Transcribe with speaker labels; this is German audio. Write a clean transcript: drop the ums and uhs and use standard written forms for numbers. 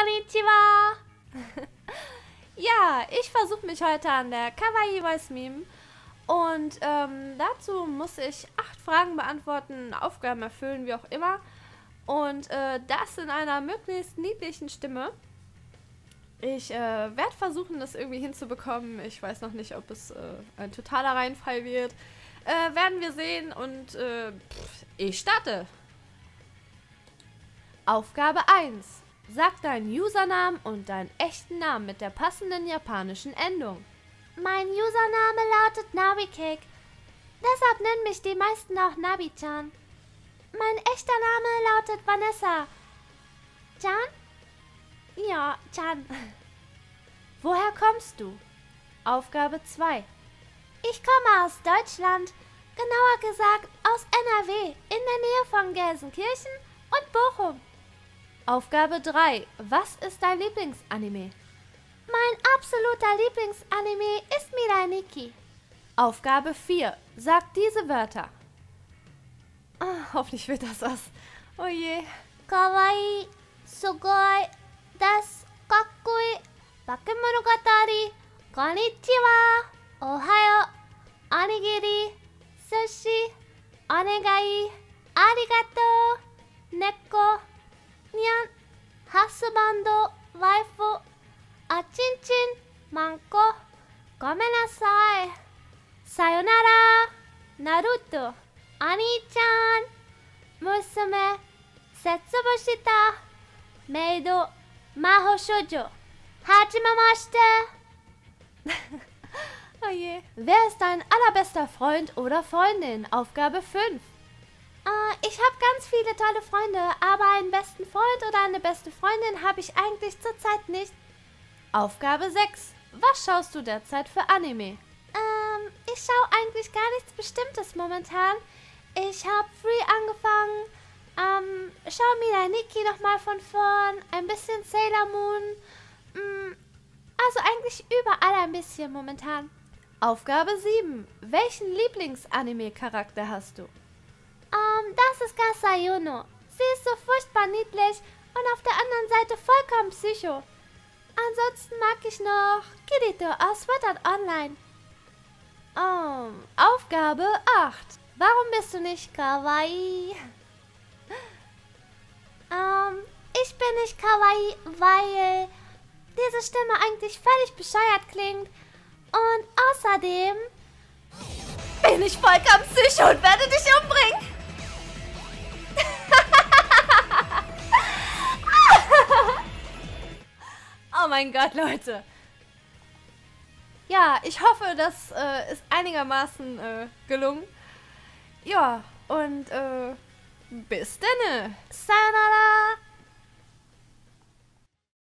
Speaker 1: Konnichiwa! Ja, ich versuche mich heute an der Kawaii Voice Meme und dazu muss ich 8 Fragen beantworten, Aufgaben erfüllen, wie auch immer. Und das in einer möglichst niedlichen Stimme. Ich werde versuchen, das irgendwie hinzubekommen. Ich weiß noch nicht, ob es ein totaler Reinfall wird. Werden wir sehen und ich starte. Aufgabe 1. Sag deinen Usernamen und deinen echten Namen mit der passenden japanischen Endung.
Speaker 2: Mein Username lautet Nabicake. Deshalb nennen mich die meisten auch Nabi-chan. Mein echter Name lautet Vanessa. Chan? Ja, Chan.
Speaker 1: Woher kommst du? Aufgabe 2.
Speaker 2: Ich komme aus Deutschland. Genauer gesagt aus NRW, in der Nähe von Gelsenkirchen und Bochum.
Speaker 1: Aufgabe 3. Was ist dein Lieblingsanime?
Speaker 2: Mein absoluter Lieblingsanime ist Mirai Nikki.
Speaker 1: Aufgabe 4. Sag diese Wörter. Hoffentlich wird das was. Oh je.
Speaker 2: Kawaii, sugoi, das, kakkoi, bakemonogatari, konnichiwa, ohayo, onigiri, sushi, onegai, arigato, neko, nyan, hasubando, waifu, achinchin, manko, gomenasai, sayonara, Naruto, Ani-chan, Musume, Setsubu shita, Meido, Maho shoujo, hajimemashite.
Speaker 1: Oh je. Wer ist dein allerbester Freund oder Freundin? Aufgabe 5.
Speaker 2: Ich habe ganz viele tolle Freunde, aber einen besten Freund oder eine beste Freundin habe ich eigentlich zurzeit nicht.
Speaker 1: Aufgabe 6. Was schaust du derzeit für Anime?
Speaker 2: Ich schaue eigentlich gar nichts Bestimmtes momentan. Ich habe Free angefangen, schau Mirai Nikki nochmal von vorn, ein bisschen Sailor Moon, also eigentlich überall ein bisschen momentan.
Speaker 1: Aufgabe 7. Welchen Lieblingsanime-Charakter hast du?
Speaker 2: Das ist Kasayuno. Sie ist so furchtbar niedlich und auf der anderen Seite vollkommen psycho. Ansonsten mag ich noch Kirito aus Sword Art Online.
Speaker 1: Aufgabe 8. Warum bist du nicht kawaii?
Speaker 2: Ich bin nicht kawaii, weil diese Stimme eigentlich völlig bescheuert klingt. Und außerdem
Speaker 1: bin ich vollkommen psycho und werde dich umbringen. Oh mein Gott, Leute. Ja, ich hoffe, das ist einigermaßen gelungen. Ja, und bis denne.
Speaker 2: Sayonara.